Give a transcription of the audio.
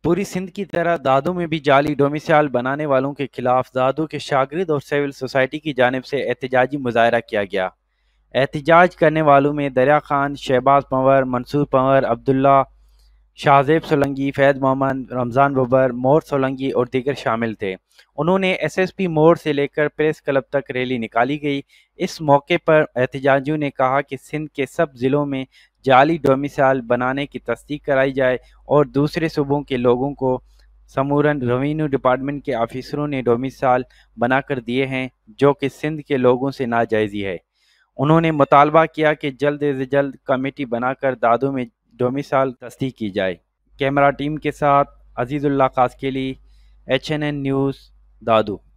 पूरी सिंध की तरह दादू में भी जाली डोमिसाइल बनाने वालों के खिलाफ दादू के शागिर्द और सिविल सोसाइटी की जानिब से एहतजाजी मुजाहरा किया गया। एहतजाज करने वालों में दरिया खान, शहबाज पंवर, मंसूर पंवर, अब्दुल्ला, शाहजेब सोलंकी, फैज़ मोहम्मद, रमज़ान बबर, मोर सोलंकी और दीगर शामिल थे। उन्होंने एसएसपी मोड़ से लेकर प्रेस क्लब तक रैली निकाली गई। इस मौके पर एहतजाजियों ने कहा कि सिंध के सब जिलों में जाली डोमिसाइल बनाने की तस्दीक कराई जाए और दूसरे सूबों के लोगों को समूरन रेवेन्यू डिपार्टमेंट के ऑफिसरों ने डोमिसाइल बनाकर दिए हैं, जो कि सिंध के लोगों से नाजायज़ी है। उन्होंने मुतालबा किया कि जल्द से जल्द कमेटी बनाकर दादू में डोमिसाइल तस्दीक की जाए। कैमरा टीम के साथ अजीज़ुल्लाह कासकेली, HNN न्यूज़, दादू।